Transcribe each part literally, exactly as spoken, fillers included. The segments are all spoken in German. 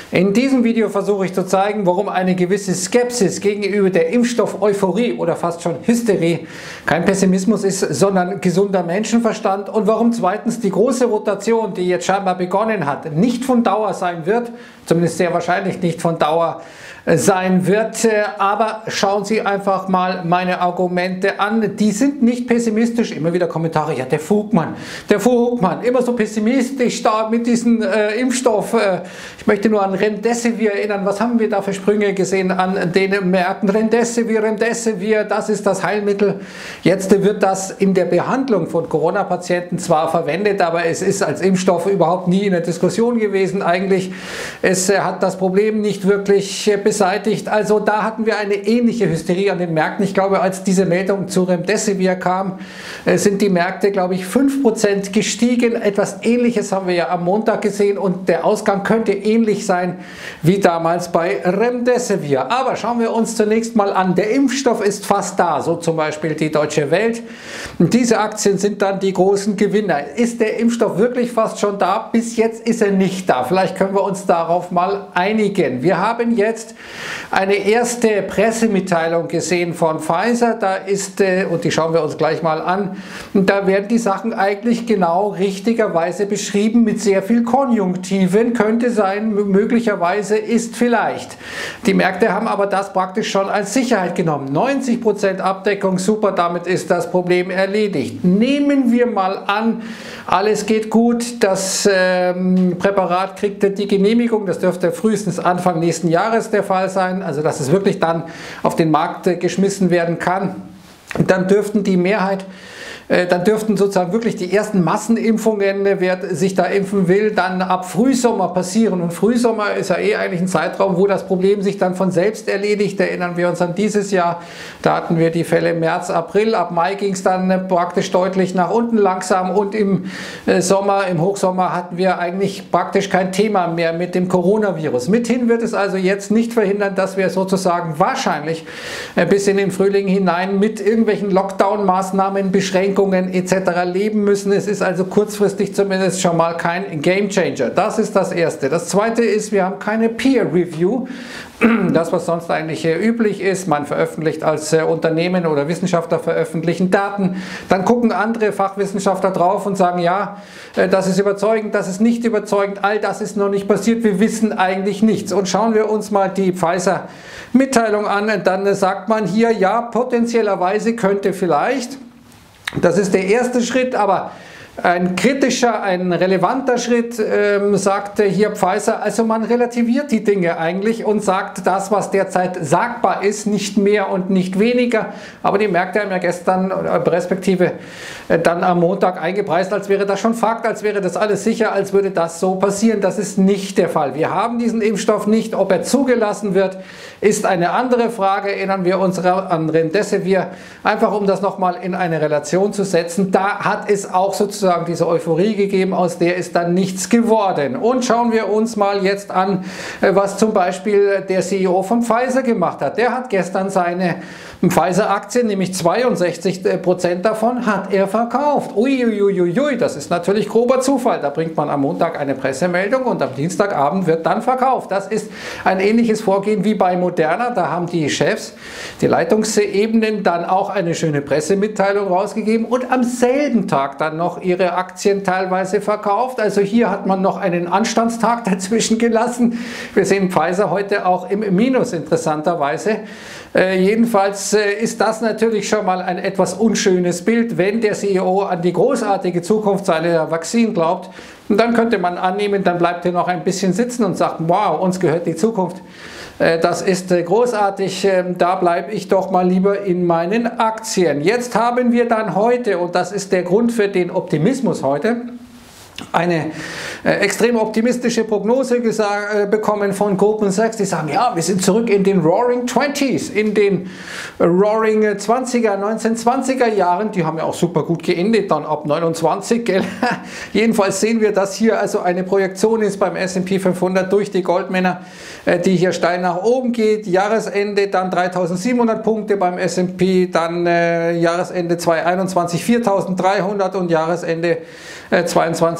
In diesem Video versuche ich zu zeigen, warum eine gewisse Skepsis gegenüber der Impfstoff-Euphorie oder fast schon Hysterie kein Pessimismus ist, sondern gesunder Menschenverstand, und warum zweitens die große Rotation, die jetzt scheinbar begonnen hat, nicht von Dauer sein wird, zumindest sehr wahrscheinlich nicht von Dauer sein wird. Aber schauen Sie einfach mal meine Argumente an. Die sind nicht pessimistisch. Immer wieder Kommentare, ja, der Fugmann, der Fugmann, immer so pessimistisch da mit diesem äh, Impfstoff. Äh, ich möchte nur an Remdesivir erinnern. Was haben wir da für Sprünge gesehen an den Märkten? Remdesivir, Remdesivir, das ist das Heilmittel. Jetzt wird das in der Behandlung von Corona-Patienten zwar verwendet, aber es ist als Impfstoff überhaupt nie in der Diskussion gewesen eigentlich. Es äh, hat das Problem nicht wirklich äh, beseitigt. Also da hatten wir eine ähnliche Hysterie an den Märkten. Ich glaube, als diese Meldung zu Remdesivir kam, sind die Märkte, glaube ich, fünf Prozent gestiegen. Etwas Ähnliches haben wir ja am Montag gesehen, und der Ausgang könnte ähnlich sein wie damals bei Remdesivir. Aber schauen wir uns zunächst mal an. Der Impfstoff ist fast da, so zum Beispiel die Deutsche Welt. Und diese Aktien sind dann die großen Gewinner. Ist der Impfstoff wirklich fast schon da? Bis jetzt ist er nicht da. Vielleicht können wir uns darauf mal einigen. Wir haben jetzt eine erste Pressemitteilung gesehen von Pfizer. Da ist, und die schauen wir uns gleich mal an, da werden die Sachen eigentlich genau richtigerweise beschrieben mit sehr viel Konjunktiven. Könnte sein, möglicherweise, ist vielleicht. Die Märkte haben aber das praktisch schon als Sicherheit genommen. neunzig Prozent Abdeckung, super, damit ist das Problem erledigt. Nehmen wir mal an, alles geht gut, das ähm, Präparat kriegt die Genehmigung, das dürfte frühestens Anfang nächsten Jahres der Fall sein, also dass es wirklich dann auf den Markt äh, geschmissen werden kann. Und dann dürften die Mehrheit Dann dürften sozusagen wirklich die ersten Massenimpfungen, wer sich da impfen will, dann ab Frühsommer passieren. Und Frühsommer ist ja eh eigentlich ein Zeitraum, wo das Problem sich dann von selbst erledigt. Erinnern wir uns an dieses Jahr, da hatten wir die Fälle März, April, ab Mai ging es dann praktisch deutlich nach unten langsam, und im Sommer, im Hochsommer hatten wir eigentlich praktisch kein Thema mehr mit dem Coronavirus. Mithin wird es also jetzt nicht verhindern, dass wir sozusagen wahrscheinlich bis in den Frühling hinein mit irgendwelchen Lockdown-Maßnahmen, Beschränkungen et cetera leben müssen. Es ist also kurzfristig zumindest schon mal kein Gamechanger. Das ist das Erste. Das Zweite ist, wir haben keine Peer Review. Das, was sonst eigentlich üblich ist, man veröffentlicht als Unternehmen oder Wissenschaftler veröffentlichen Daten, dann gucken andere Fachwissenschaftler drauf und sagen, ja, das ist überzeugend, das ist nicht überzeugend, all das ist noch nicht passiert, wir wissen eigentlich nichts. Und schauen wir uns mal die Pfizer-Mitteilung an, dann sagt man hier, ja, potenziellerweise könnte vielleicht. Das ist der erste Schritt, aber ein kritischer, ein relevanter Schritt, ähm, sagte hier Pfizer. Also man relativiert die Dinge eigentlich und sagt das, was derzeit sagbar ist, nicht mehr und nicht weniger. Aber die Märkte haben ja gestern, respektive äh, dann am Montag eingepreist, als wäre das schon Fakt, als wäre das alles sicher, als würde das so passieren. Das ist nicht der Fall. Wir haben diesen Impfstoff nicht. Ob er zugelassen wird, ist eine andere Frage. Erinnern wir uns an Remdesivir, einfach um das nochmal in eine Relation zu setzen. Da hat es auch sozusagen diese Euphorie gegeben, aus der ist dann nichts geworden. Und schauen wir uns mal jetzt an, was zum Beispiel der C E O von Pfizer gemacht hat. Der hat gestern seine Pfizer-Aktien, nämlich zweiundsechzig Prozent davon, hat er verkauft. Uiuiuiui, das ist natürlich grober Zufall. Da bringt man am Montag eine Pressemeldung und am Dienstagabend wird dann verkauft. Das ist ein ähnliches Vorgehen wie bei Moderna. Da haben die Chefs, die Leitungsebenen, dann auch eine schöne Pressemitteilung rausgegeben und am selben Tag dann noch ihre Aktien teilweise verkauft. Also hier hat man noch einen Anstandstag dazwischen gelassen. Wir sehen Pfizer heute auch im Minus, interessanterweise. Äh, jedenfalls äh, ist das natürlich schon mal ein etwas unschönes Bild, wenn der C E O an die großartige Zukunft seiner Vakzin glaubt. Und dann könnte man annehmen, dann bleibt er noch ein bisschen sitzen und sagt, wow, uns gehört die Zukunft. Äh, das ist äh, großartig, äh, da bleibe ich doch mal lieber in meinen Aktien. Jetzt haben wir dann heute, und das ist der Grund für den Optimismus heute, eine äh, extrem optimistische Prognose äh, bekommen von Goldman Sachs. Die sagen, ja, wir sind zurück in den Roaring Twenties, in den äh, Roaring Zwanziger, neunzehnhundertzwanziger Jahren. Die haben ja auch super gut geendet, dann ab neunundzwanzig. Gell? Jedenfalls sehen wir, dass hier also eine Projektion ist beim S und P fünfhundert durch die Goldmänner, äh, die hier steil nach oben geht. Jahresende dann dreitausendsiebenhundert Punkte beim S und P, dann äh, Jahresende zweitausendeinundzwanzig viertausenddreihundert und Jahresende äh, zweiundzwanzig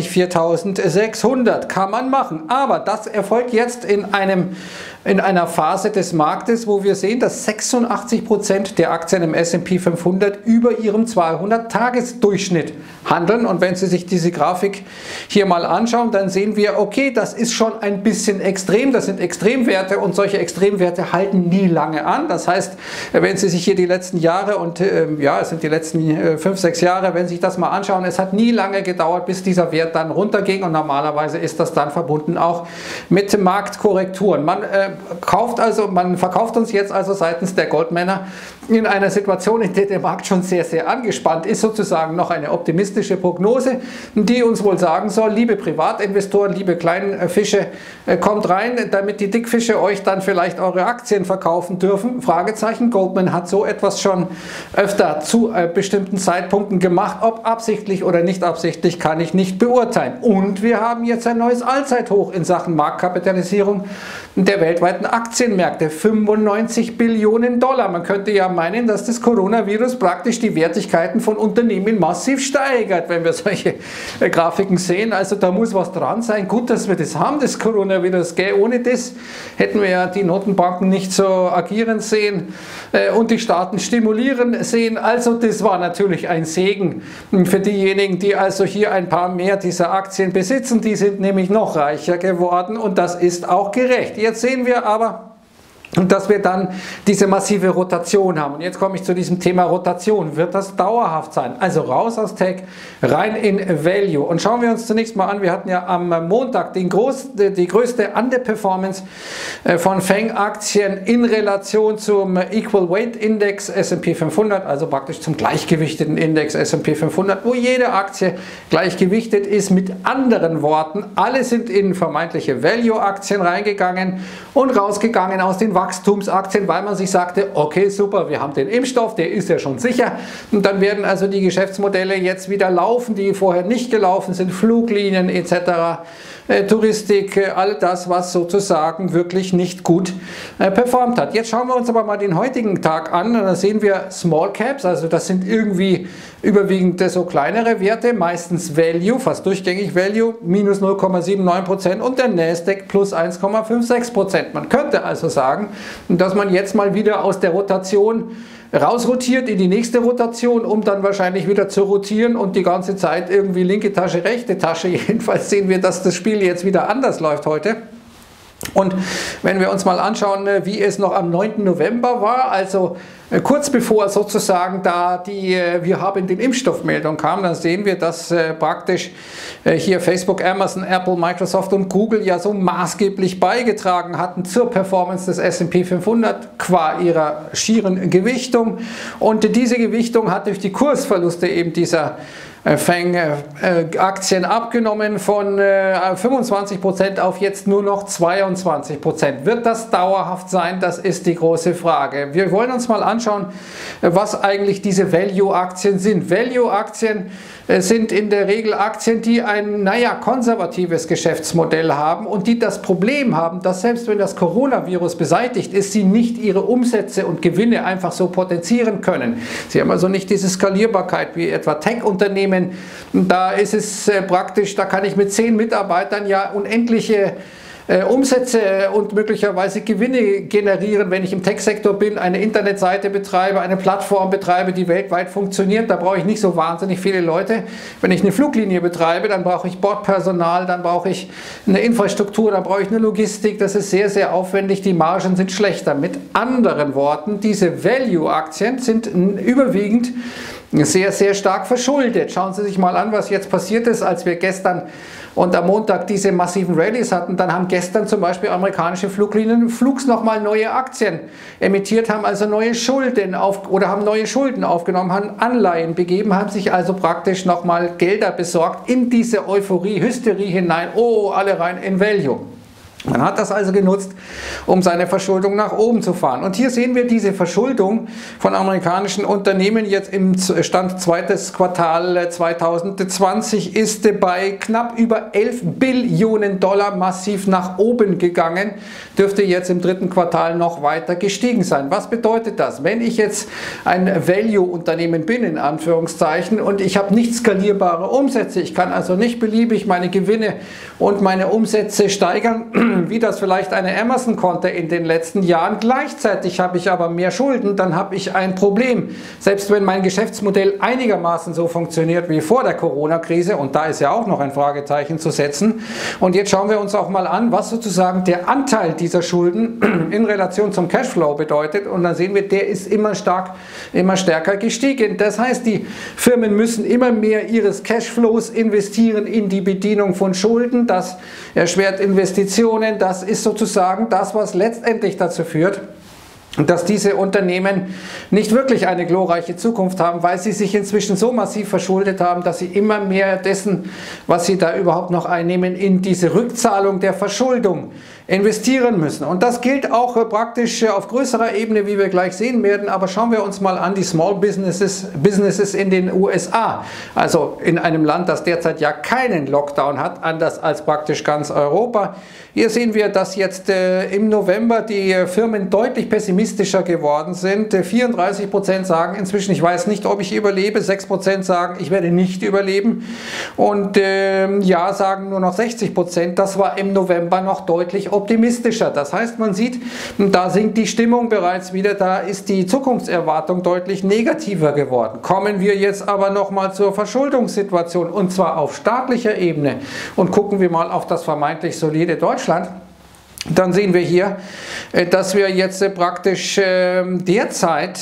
vierundzwanzig viertausendsechshundert. Kann man machen. Aber das erfolgt jetzt in einem in einer Phase des Marktes, wo wir sehen, dass sechsundachtzig Prozent der Aktien im S und P fünfhundert über ihrem zweihundert-Tages-Durchschnitt handeln. Und wenn Sie sich diese Grafik hier mal anschauen, dann sehen wir, okay, das ist schon ein bisschen extrem. Das sind Extremwerte und solche Extremwerte halten nie lange an. Das heißt, wenn Sie sich hier die letzten Jahre und äh, ja, es sind die letzten äh, fünf, sechs Jahre, wenn Sie sich das mal anschauen, es hat nie lange gedauert, bis dieser Wert dann runterging und normalerweise ist das dann verbunden auch mit Marktkorrekturen. Man äh, kauft also, man verkauft uns jetzt also seitens der Goldmänner in einer Situation, in der der Markt schon sehr, sehr angespannt ist, sozusagen noch eine optimistische Prognose, die uns wohl sagen soll, liebe Privatinvestoren, liebe kleinen Fische, kommt rein, damit die Dickfische euch dann vielleicht eure Aktien verkaufen dürfen. Fragezeichen. Goldman hat so etwas schon öfter zu äh, bestimmten Zeitpunkten gemacht. Ob absichtlich oder nicht absichtlich, kann ich nicht beurteilen. Und wir haben jetzt ein neues Allzeithoch in Sachen Marktkapitalisierung der weltweiten Aktienmärkte. fünfundneunzig Billionen Dollar. Man könnte ja meinen, dass das Coronavirus praktisch die Wertigkeiten von Unternehmen massiv steigert, wenn wir solche äh, Grafiken sehen. Also da muss was dran sein. Gut, dass wir das haben, das Coronavirus. Gell? Ohne das hätten wir ja die Notenbanken nicht so agieren sehen äh, und die Staaten stimulieren sehen. Also das war natürlich ein Segen für diejenigen, die also hier ein paar mehr dieser Aktien besitzen. Die sind nämlich noch reicher geworden und das ist auch gerecht. Jetzt sehen wir aber, und dass wir dann diese massive Rotation haben. Und jetzt komme ich zu diesem Thema Rotation. Wird das dauerhaft sein? Also raus aus Tech, rein in Value. Und schauen wir uns zunächst mal an, wir hatten ja am Montag den groß, die größte Underperformance von Fang-Aktien in Relation zum Equal Weight Index S und P fünfhundert, also praktisch zum gleichgewichteten Index S und P fünfhundert, wo jede Aktie gleichgewichtet ist. Mit anderen Worten, alle sind in vermeintliche Value-Aktien reingegangen und rausgegangen aus den Wachstumsaktien, weil man sich sagte, okay, super, wir haben den Impfstoff, der ist ja schon sicher. Und dann werden also die Geschäftsmodelle jetzt wieder laufen, die vorher nicht gelaufen sind, Fluglinien et cetera, äh, Touristik, äh, all das, was sozusagen wirklich nicht gut äh, performt hat. Jetzt schauen wir uns aber mal den heutigen Tag an und da sehen wir Small Caps, also das sind irgendwie überwiegend so kleinere Werte, meistens Value, fast durchgängig Value, minus null Komma neunundsiebzig Prozent und der Nasdaq plus eins Komma sechsundfünfzig Prozent. Man könnte also sagen, dass man jetzt mal wieder aus der Rotation rausrotiert in die nächste Rotation, um dann wahrscheinlich wieder zu rotieren und die ganze Zeit irgendwie linke Tasche, rechte Tasche. Jedenfalls sehen wir, dass das Spiel jetzt wieder anders läuft heute. Und wenn wir uns mal anschauen, wie es noch am neunten November war, also kurz bevor sozusagen da die wir haben den Impfstoffmeldung kam, dann sehen wir, dass äh, praktisch äh, hier Facebook, Amazon, Apple, Microsoft und Google ja so maßgeblich beigetragen hatten zur Performance des S und P fünfhundert qua ihrer schieren Gewichtung. Und diese Gewichtung hat durch die Kursverluste eben dieser Fang-Aktien abgenommen von fünfundzwanzig Prozent auf jetzt nur noch zweiundzwanzig Prozent. Wird das dauerhaft sein? Das ist die große Frage. Wir wollen uns mal anschauen, was eigentlich diese Value-Aktien sind. Value-Aktien sind in der Regel Aktien, die ein, naja, konservatives Geschäftsmodell haben und die das Problem haben, dass selbst wenn das Coronavirus beseitigt ist, sie nicht ihre Umsätze und Gewinne einfach so potenzieren können. Sie haben also nicht diese Skalierbarkeit wie etwa Tech-Unternehmen. Da ist es äh, praktisch, da kann ich mit zehn Mitarbeitern ja unendliche Äh, Umsätze und möglicherweise Gewinne generieren, wenn ich im Tech-Sektor bin, eine Internetseite betreibe, eine Plattform betreibe, die weltweit funktioniert. Da brauche ich nicht so wahnsinnig viele Leute. Wenn ich eine Fluglinie betreibe, dann brauche ich Bordpersonal, dann brauche ich eine Infrastruktur, dann brauche ich eine Logistik. Das ist sehr, sehr aufwendig. Die Margen sind schlechter. Mit anderen Worten, diese Value-Aktien sind überwiegend sehr, sehr stark verschuldet. Schauen Sie sich mal an, was jetzt passiert ist, als wir gestern und am Montag diese massiven Rallyes hatten. Dann haben gestern zum Beispiel amerikanische Fluglinien Flugs nochmal neue Aktien emittiert, haben also neue Schulden auf, oder haben neue Schulden aufgenommen, haben Anleihen begeben, haben sich also praktisch nochmal Gelder besorgt in diese Euphorie, Hysterie hinein. Oh, alle rein in Value. Man hat das also genutzt, um seine Verschuldung nach oben zu fahren. Und hier sehen wir diese Verschuldung von amerikanischen Unternehmen jetzt im Stand zweites Quartal zweitausendzwanzig ist bei knapp über elf Billionen Dollar massiv nach oben gegangen, dürfte jetzt im dritten Quartal noch weiter gestiegen sein. Was bedeutet das? Wenn ich jetzt ein Value-Unternehmen bin, in Anführungszeichen, und ich habe nicht skalierbare Umsätze, ich kann also nicht beliebig meine Gewinne und meine Umsätze steigern, wie das vielleicht eine Amazon konnte in den letzten Jahren. Gleichzeitig habe ich aber mehr Schulden, dann habe ich ein Problem. Selbst wenn mein Geschäftsmodell einigermaßen so funktioniert wie vor der Corona-Krise, und da ist ja auch noch ein Fragezeichen zu setzen. Und jetzt schauen wir uns auch mal an, was sozusagen der Anteil dieser Schulden in Relation zum Cashflow bedeutet. Und dann sehen wir, der ist immer stark, immer stärker gestiegen. Das heißt, die Firmen müssen immer mehr ihres Cashflows investieren in die Bedienung von Schulden. Das erschwert Investitionen. Das ist sozusagen das, was letztendlich dazu führt, dass diese Unternehmen nicht wirklich eine glorreiche Zukunft haben, weil sie sich inzwischen so massiv verschuldet haben, dass sie immer mehr dessen, was sie da überhaupt noch einnehmen, in diese Rückzahlung der Verschuldung investieren müssen. Und das gilt auch praktisch auf größerer Ebene, wie wir gleich sehen werden. Aber schauen wir uns mal an die Small Businesses, Businesses in den U S A. Also in einem Land, das derzeit ja keinen Lockdown hat, anders als praktisch ganz Europa. Hier sehen wir, dass jetzt äh, im November die Firmen deutlich pessimistischer geworden sind. vierunddreißig Prozent sagen inzwischen, ich weiß nicht, ob ich überlebe. sechs Prozent sagen, ich werde nicht überleben. Und äh, ja, sagen nur noch sechzig Prozent. Das war im November noch deutlich optimistischer. Das heißt, man sieht, da sinkt die Stimmung bereits wieder, da ist die Zukunftserwartung deutlich negativer geworden. Kommen wir jetzt aber nochmal zur Verschuldungssituation, und zwar auf staatlicher Ebene, und gucken wir mal auf das vermeintlich solide Deutschland. Dann sehen wir hier, dass wir jetzt praktisch derzeit,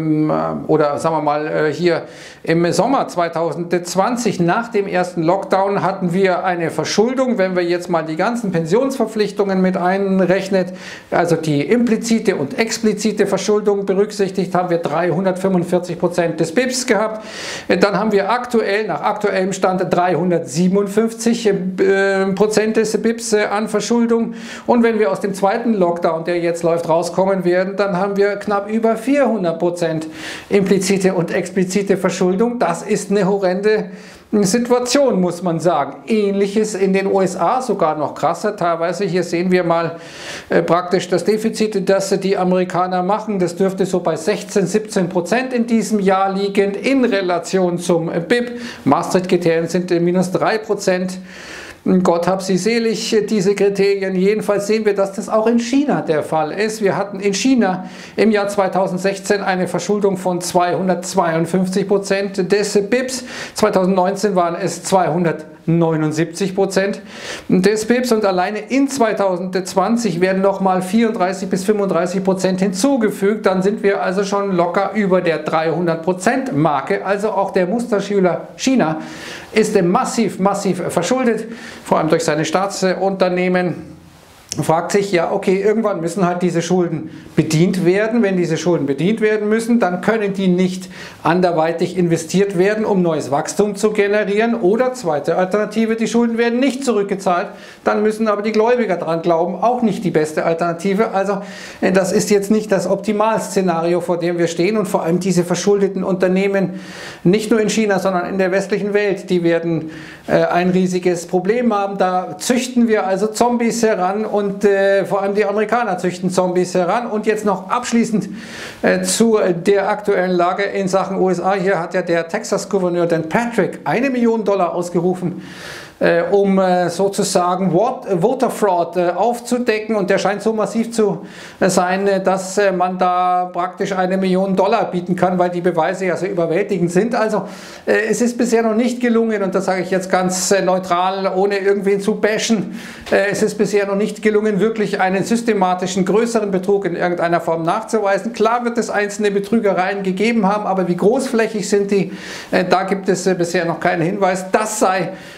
oder sagen wir mal hier im Sommer zweitausendzwanzig, nach dem ersten Lockdown, hatten wir eine Verschuldung, wenn wir jetzt mal die ganzen Pensionsverpflichtungen mit einrechnet, also die implizite und explizite Verschuldung berücksichtigt, haben wir dreihundertfünfundvierzig Prozent des B I Ps gehabt. Dann haben wir aktuell, nach aktuellem Stand, dreihundertsiebenundfünfzig Prozent des B I Ps an Verschuldung. Und wenn wir aus dem zweiten Lockdown, der jetzt läuft, rauskommen werden, dann haben wir knapp über vierhundert Prozent implizite und explizite Verschuldung. Das ist eine horrende Situation, muss man sagen. Ähnliches in den U S A, sogar noch krasser teilweise. Hier sehen wir mal äh, praktisch das Defizit, das die Amerikaner machen. Das dürfte so bei sechzehn, siebzehn Prozent in diesem Jahr liegen in Relation zum B I P. Maastricht-Kriterien sind minus drei Prozent. Gott hab sie selig, diese Kriterien. Jedenfalls sehen wir, dass das auch in China der Fall ist. Wir hatten in China im Jahr zweitausendsechzehn eine Verschuldung von zweihundertzweiundfünfzig Prozent des B I Ps. zweitausendneunzehn waren es zweihundertneunundsiebzig Prozent des B I Ps, und alleine in zweitausendzwanzig werden nochmal vierunddreißig bis fünfunddreißig Prozent hinzugefügt. Dann sind wir also schon locker über der dreihundert Prozent Marke. Also auch der Musterschüler China ist massiv, massiv verschuldet, vor allem durch seine Staatsunternehmen. Fragt sich, ja, okay, irgendwann müssen halt diese Schulden bedient werden. Wenn diese Schulden bedient werden müssen, dann können die nicht anderweitig investiert werden, um neues Wachstum zu generieren. Oder zweite Alternative, die Schulden werden nicht zurückgezahlt, dann müssen aber die Gläubiger dran glauben, auch nicht die beste Alternative. Also das ist jetzt nicht das Optimalszenario, vor dem wir stehen, und vor allem diese verschuldeten Unternehmen, nicht nur in China, sondern in der westlichen Welt, die werden äh, ein riesiges Problem haben. Da züchten wir also Zombies heran, und Und äh, vor allem die Amerikaner züchten Zombies heran. Und jetzt noch abschließend äh, zu der aktuellen Lage in Sachen U S A. Hier hat ja der Texas-Gouverneur Dan Patrick eine Million Dollar ausgerufen, äh, um äh, sozusagen Voter Fraud äh, aufzudecken. Und der scheint so massiv zu äh, sein, äh, dass äh, man da praktisch eine Million Dollar bieten kann, weil die Beweise ja so überwältigend sind. Also äh, es ist bisher noch nicht gelungen, und das sage ich jetzt ganz äh, neutral, ohne irgendwen zu bashen, äh, es ist bisher noch nicht gelungen, wirklich einen systematischen, größeren Betrug in irgendeiner Form nachzuweisen. Klar wird es einzelne Betrügereien gegeben haben, aber wie großflächig sind die, äh, da gibt es äh, bisher noch keinen Hinweis. Das sei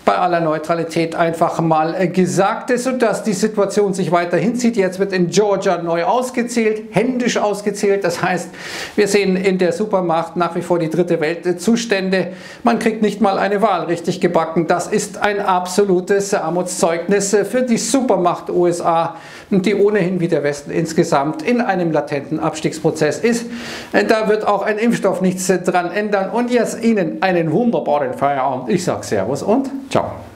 bei aller Neutralität einfach mal gesagt, sodass die Situation sich weiter hinzieht. Jetzt wird in Georgia neu ausgezählt, händisch ausgezählt. Das heißt, wir sehen in der Supermacht nach wie vor die dritte Weltzustände. Man kriegt nicht mal eine Wahl richtig gebacken. Das ist ein absolutes Armutszeugnis für die Supermacht U S A, die ohnehin wie der Westen insgesamt in einem latenten Abstiegsprozess ist. Da wird auch ein Impfstoff nichts dran ändern. Und jetzt Ihnen einen wunderbaren Feierabend. Ich sage Servus und ciao.